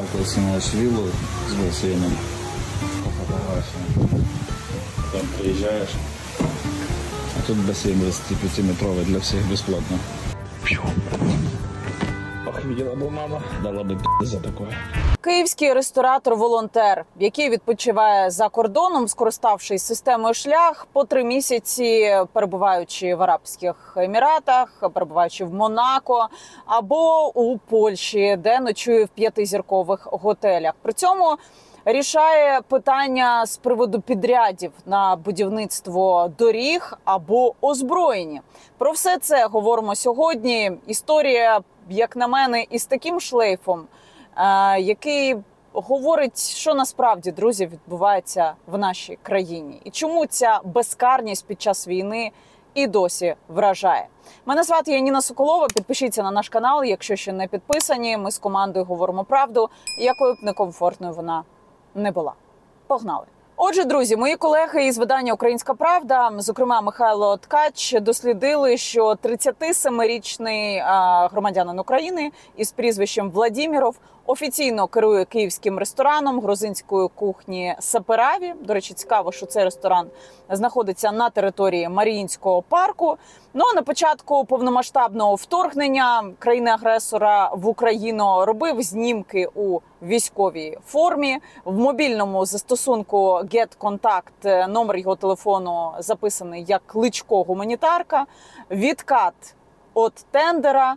приехал, снимаешь виллу с бассейном по фотографиям. Потом приезжаешь, а тут бассейн 25-метровый для всех бесплатно. Ох, видела бы мама, дала бы за такое. Київський ресторатор-волонтер, який відпочиває за кордоном, скориставшись системою «Шлях», по 3 місяці перебуваючи в Арабських Еміратах, перебуваючи в Монако або у Польщі, де ночує в 5-зіркових готелях. При цьому рішає питання з приводу підрядів на будівництво доріг або озброєння. Про все це говоримо сьогодні. Історія, як на мене, із таким шлейфом, який говорить, що насправді, друзі, відбувається в нашій країні. І чому ця безкарність під час війни і досі вражає. Мене звати Яніна Соколова. Підпишіться на наш канал, якщо ще не підписані. Ми з командою говоримо правду, якою б некомфортною вона не була. Погнали! Отже, друзі, мої колеги із видання «Українська правда», зокрема Михайло Ткач, дослідили, що 37-річний громадянин України із прізвищем Владіміров офіційно керує київським рестораном грузинської кухні «Сапераві». До речі, цікаво, що цей ресторан знаходиться на території Маріїнського парку. Ну, а на початку повномасштабного вторгнення країни-агресора в Україну робив знімки у військовій формі. В мобільному застосунку GetContact номер його телефону записаний як Кличко-гуманітарка. Відкат от тендера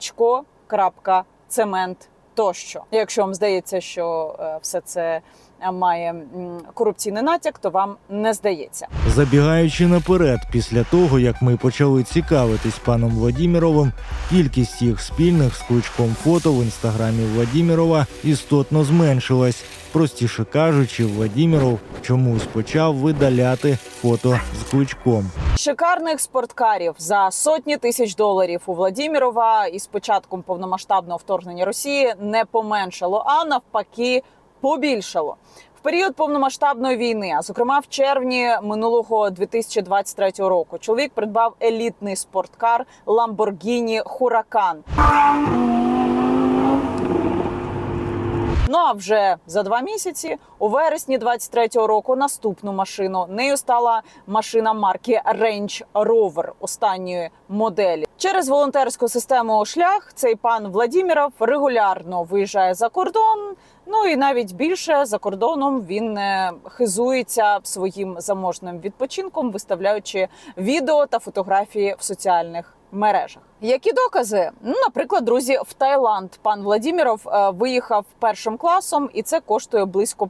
Кличко.цемент тощо. Якщо вам здається, що все це має корупційний натяк, то вам не здається. Забігаючи наперед, після того, як ми почали цікавитись паном Владіміровим, кількість їх спільних з Кличком фото в інстаграмі Владімірова істотно зменшилась. Простіше кажучи, Владіміров чомусь почав видаляти фото з Кличком. Шикарних спорткарів за сотні тисяч доларів у Владімірова із початком повномасштабного вторгнення Росії не поменшало, а навпаки побільшало. В період повномасштабної війни, а зокрема в червні минулого 2023 року, чоловік придбав елітний спорткар Lamborghini Huracan. Ну а вже за 2 місяці, у вересні 23-го року, наступну машину. Нею стала машина марки Range Rover останньої моделі. Через волонтерську систему «Шлях» цей пан Владіміров регулярно виїжджає за кордон. Ну і навіть більше, за кордоном він хизується своїм заможним відпочинком, виставляючи відео та фотографії в соціальних мережах. Які докази? Ну, наприклад, друзі, в Таїланд пан Владіміров виїхав першим класом, і це коштує близько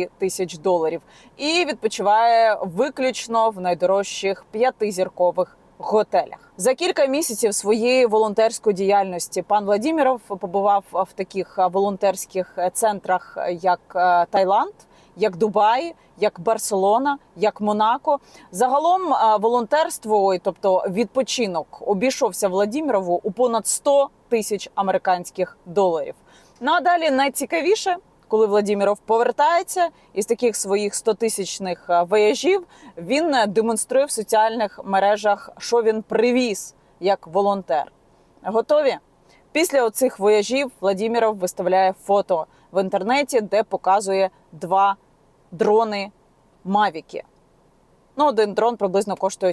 $5000. І відпочиває виключно в найдорожчих 5-зіркових готелях. За кілька місяців своєї волонтерської діяльності пан Владіміров побував в таких волонтерських центрах, як Таїланд, як Дубай, як Барселона, як Монако. Загалом волонтерство, тобто відпочинок, обійшовся Владімірову у понад 100 тисяч американських доларів. Ну а далі найцікавіше, коли Владіміров повертається із таких своїх 100-тисячних вояжів, він демонструє в соціальних мережах, що він привіз як волонтер. Готові? Після оцих вояжів Владіміров виставляє фото в інтернеті, де показує 2 дрони Мавіки. Ну, один дрон приблизно коштує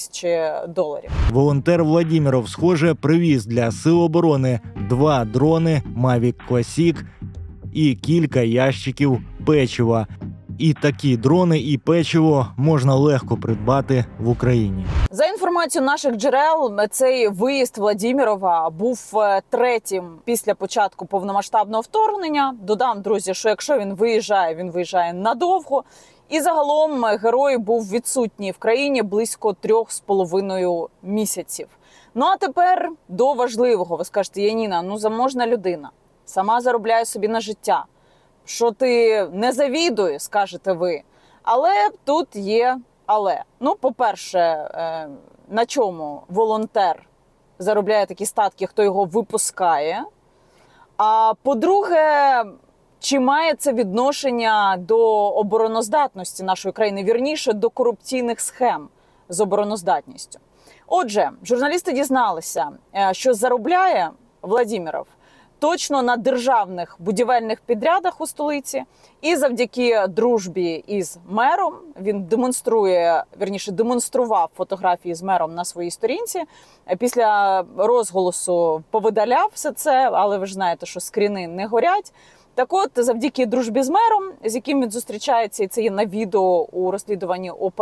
$4000. Волонтер Владіміров, схоже, привіз для Сил оборони 2 дрони Mavic Classic і кілька ящиків печива. І такі дрони і печиво можна легко придбати в Україні. За інформацією наших джерел, цей виїзд Владімірова був 3-м після початку повномасштабного вторгнення. Додам, друзі, що якщо він виїжджає надовго. І загалом герой був відсутній в країні близько 3,5 місяців. Ну а тепер до важливого. Ви скажете, Яніна, заможна людина, сама заробляє собі на життя. Що ти не завідує, скажете ви. Але тут є але. Ну, по-перше, на чому волонтер заробляє такі статки, хто його випускає. А по-друге, чи має це відношення до обороноздатності нашої країни, вірніше, до корупційних схем з обороноздатністю? Отже, журналісти дізналися, що заробляє Владіміров точно на державних будівельних підрядах у столиці. І завдяки дружбі із мером він демонстрував фотографії з мером на своїй сторінці. Після розголосу повидаляв все це, але ви ж знаєте, що скріни не горять. Так от, завдяки дружбі з мером, з яким він зустрічається, і це є на відео у розслідуванні ОП,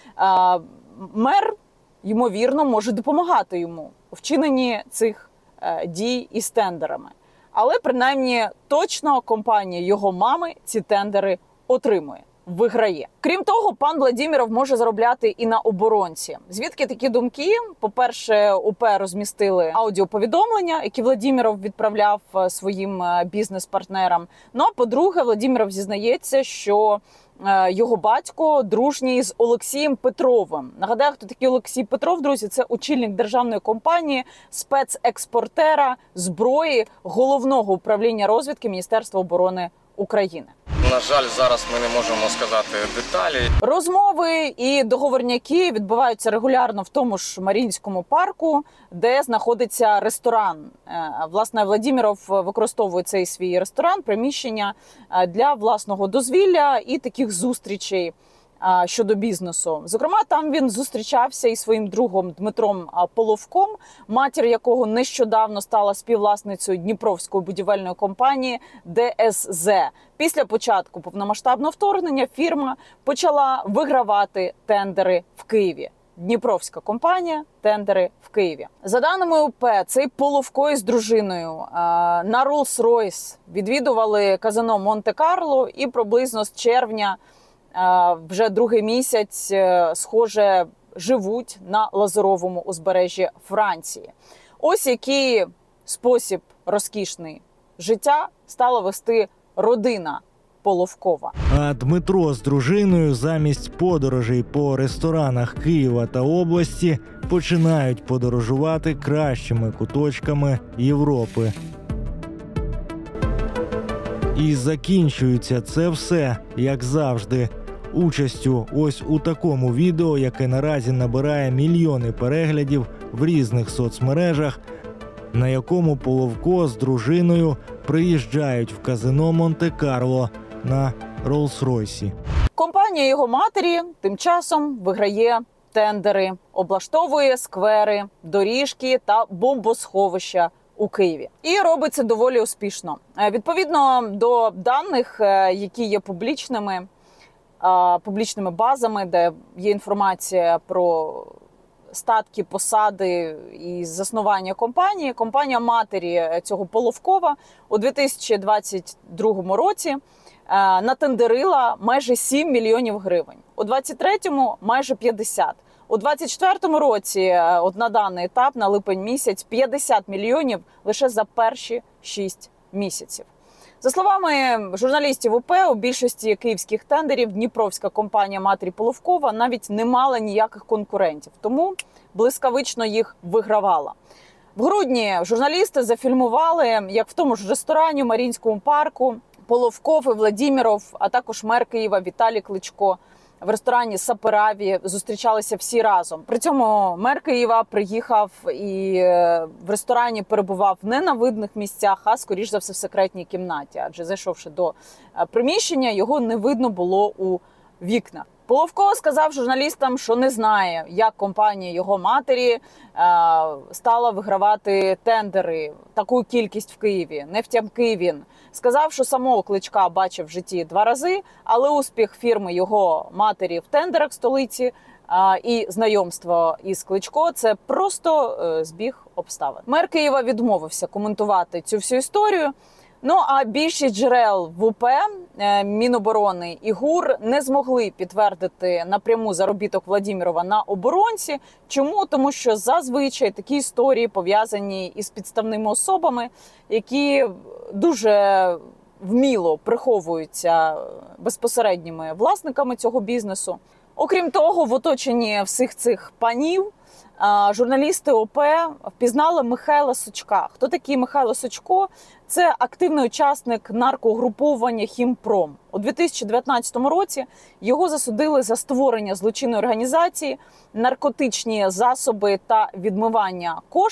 мер, ймовірно, може допомагати йому у вчиненні цих дій із тендерами. Але, принаймні, точно компанія його мами ці тендери отримує, виграє. Крім того, пан Владіміров може заробляти і на оборонці. Звідки такі думки? По-перше, ОП розмістили аудіоповідомлення, які Владіміров відправляв своїм бізнес-партнерам. Ну, а по-друге, Владіміров зізнається, що його батько дружній з Олексієм Петровим. Нагадаю, хто такий Олексій Петров, друзі, це очільник державної компанії, спецекспортера зброї Головного управління розвідки Міністерства оборони України. На жаль, зараз ми не можемо сказати деталі. Розмови і договорняки відбуваються регулярно в тому ж Маріїнському парку, де знаходиться ресторан. Власне, Владіміров використовує цей свій ресторан, приміщення для власного дозвілля і таких зустрічей щодо бізнесу. Зокрема, там він зустрічався із своїм другом Дмитром Половком, матір якого нещодавно стала співвласницею Дніпровської будівельної компанії ДСЗ. Після початку повномасштабного вторгнення фірма почала вигравати тендери в Києві. Дніпровська компанія, тендери в Києві. За даними ОП, цей Половко із дружиною на Rolls-Royce відвідували казино Монте-Карло і приблизно з червня вже другий місяць, схоже, живуть на Лазуровому узбережжі Франції. Ось який спосіб розкішний життя стала вести родина Половкова. А Дмитро з дружиною замість подорожей по ресторанах Києва та області починають подорожувати кращими куточками Європи. І закінчується це все, як завжди, участю ось у такому відео, яке наразі набирає мільйони переглядів в різних соцмережах, на якому Половко з дружиною приїжджають в казино Монте-Карло на Rolls-Royce. Компанія його матері тим часом виграє тендери, облаштовує сквери, доріжки та бомбосховища у Києві. І робить це доволі успішно. Відповідно до даних, які є публічними базами, де є інформація про статки, посади і заснування компанії, компанія матері цього Половкова у 2022 році натендерила майже 7 мільйонів гривень. У 2023-му майже 50. У 2024 році, от на даний етап, на липень місяць, 50 мільйонів лише за перші 6 місяців. За словами журналістів ОП, у більшості київських тендерів Дніпровська компанія матері Половкова навіть не мала ніяких конкурентів, тому блискавично їх вигравала. В грудні журналісти зафільмували, як в тому ж ресторані в Маріїнському парку Половков і Владіміров, а також мер Києва Віталій Кличко в ресторані Сапераві зустрічалися всі разом. При цьому мер Києва приїхав і в ресторані перебував не на видних місцях, а, скоріш за все, в секретній кімнаті. Адже зайшовши до приміщення, його не видно було у вікнах. Половко сказав журналістам, що не знає, як компанія його матері стала вигравати тендери, таку кількість в Києві. Не втямки він. Сказав, що самого Кличка бачив в житті 2 рази, але успіх фірми його матері в тендерах столиці і знайомство із Кличко – це просто збіг обставин. Мер Києва відмовився коментувати цю всю історію. Ну, а більшість джерел в УП, Міноборони і ГУР не змогли підтвердити напряму заробіток Владімірова на оборонці. Чому? Тому що зазвичай такі історії пов'язані із підставними особами, які дуже вміло приховуються безпосередніми власниками цього бізнесу. Окрім того, в оточенні всіх цих панів журналісти ОП впізнали Михайла Сучка. Хто такий Михайло Сучко? Це активний учасник наркогруповання «Хімпром». У 2019 році його засудили за створення злочинної організації, наркотичні засоби та відмивання коштів.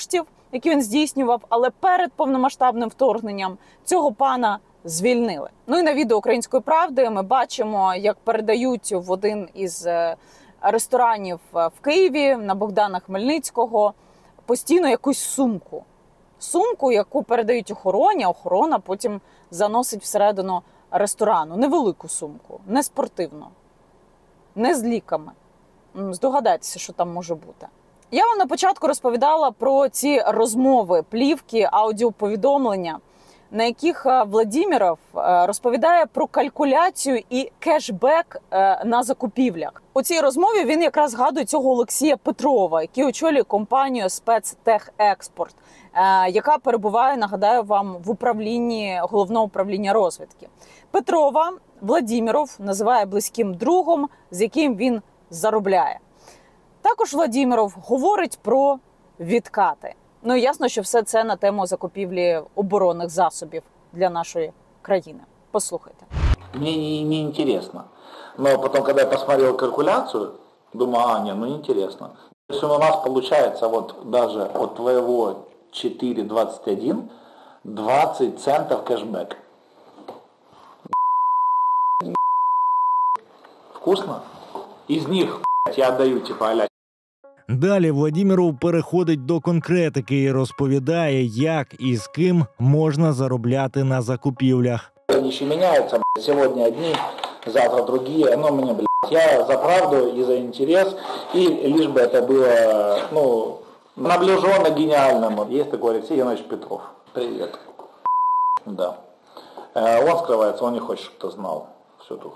які він здійснював, але перед повномасштабним вторгненням цього пана звільнили. Ну і на відео «Української правди» ми бачимо, як передають в один із ресторанів в Києві на Богдана Хмельницького постійно якусь сумку. Сумку, яку передають охороні, а охорона потім заносить всередину ресторану. Невелику сумку, не спортивну, не з ліками. Здогадайтеся, що там може бути. Я вам на початку розповідала про ці розмови, плівки, аудіоповідомлення, на яких Владіміров розповідає про калькуляцію і кешбек на закупівлях. У цій розмові він якраз згадує цього Олексія Петрова, який очолює компанію «Спецтехекспорт», яка перебуває, нагадаю вам, в управлінні Головного управління розвідки. Петрова Владіміров називає близьким другом, з яким він заробляє. Також Владіміров говорить про відкати. Ну і ясно, що все це на тему закупівлі оборонних засобів для нашої країни. Послухайте. Мне не интересно. Но потом, когда я посмотрел калькуляцию, думаю, неинтересно. Если у нас получается вот даже от твоего 4,21 20 центов кэшбэк. Вкусно? Из них я отдаю типа а-ля. Далі Владіміров переходить до конкретики і розповідає, як і з ким можна заробляти на закупівлях. Они еще меняются, сегодня одни, завтра другие, но мне, я за правду и за интерес, и лишь бы это было, наближенно гениальному. Есть такой Алексей Янович Петров. Привет. Да. Он скрывается, он не хочет, чтобы кто знал всю эту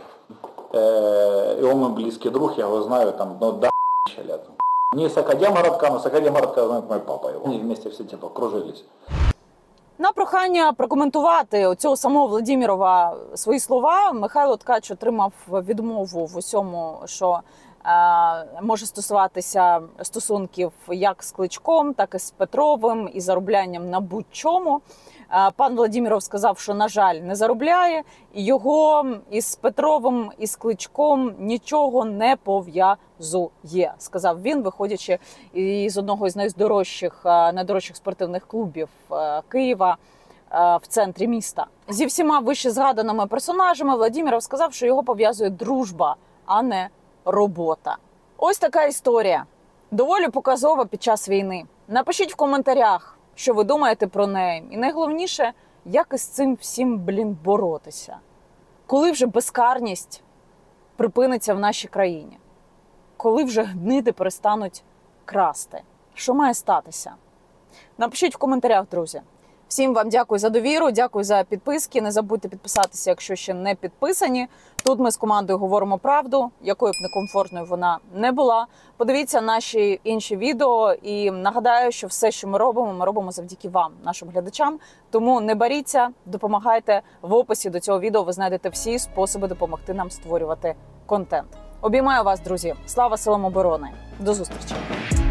и он мой близкий друг, я его знаю там, лет. Не с Академгородка, но с Академгородка знает мой папа его. Они вместе все типа кружились. На прохання прокоментувати цього самого Владімірова свої слова Михайло Ткач отримав відмову в усьому, що може стосуватися стосунків як з Кличком, так і з Петровим, і зароблянням на будь-чому. Пан Владіміров сказав, що, на жаль, не заробляє, і його із Петровим, із Кличком нічого не пов'язує, сказав він, виходячи із одного із найдорожчих спортивних клубів Києва в центрі міста. Зі всіма вище згаданими персонажами Владіміров сказав, що його пов'язує дружба, а не робота. Ось така історія. Доволі показова під час війни. Напишіть в коментарях, що ви думаєте про неї. І найголовніше, як із цим всім, боротися. Коли вже безкарність припиниться в нашій країні? Коли вже гниди перестануть красти? Що має статися? Напишіть в коментарях, друзі. Всім вам дякую за довіру, дякую за підписки. Не забудьте підписатися, якщо ще не підписані. Тут ми з командою говоримо правду, якою б некомфортною вона не була. Подивіться наші інші відео і нагадаю, що все, що ми робимо завдяки вам, нашим глядачам. Тому не боріться, допомагайте. В описі до цього відео ви знайдете всі способи допомогти нам створювати контент. Обіймаю вас, друзі. Слава силам оборони. До зустрічі.